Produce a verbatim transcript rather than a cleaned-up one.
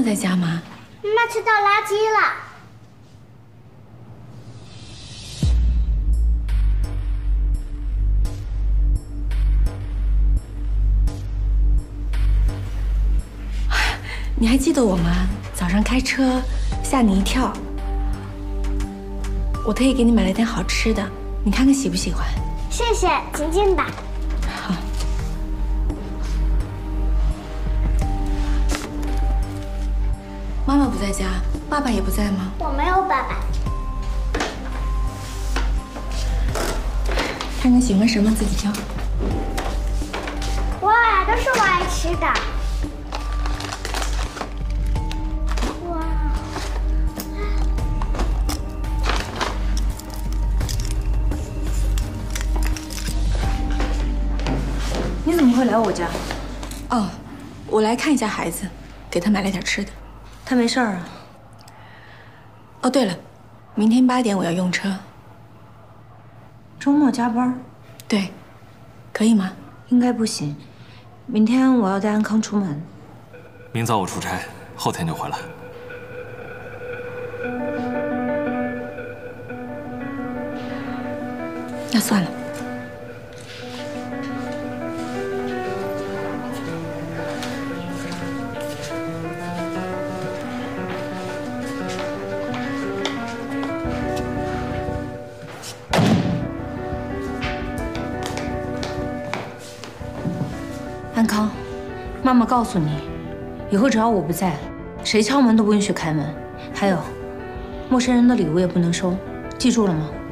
在家吗？ 妈妈去倒垃圾了。 你还记得我吗？早上开车吓你一跳，我特意给你买了点好吃的，你看看喜不喜欢？ 谢谢，请进吧。 好。妈妈不在家，爸爸也不在吗？ 我没有爸爸。 看看喜欢什么自己挑。 哇，都是我爱吃的。 你怎么会来我家？ 哦，我来看一下孩子，给他买了点吃的。 他没事儿啊？ 哦，对了，明天八点我要用车。 周末加班？ 对，可以吗？ 应该不行。明天我要带安康出门。 明早我出差，后天就回来。 那算了。 安康，妈妈告诉你，以后只要我不在，谁敲门都不允许开门。还有，陌生人的礼物也不能收，记住了吗？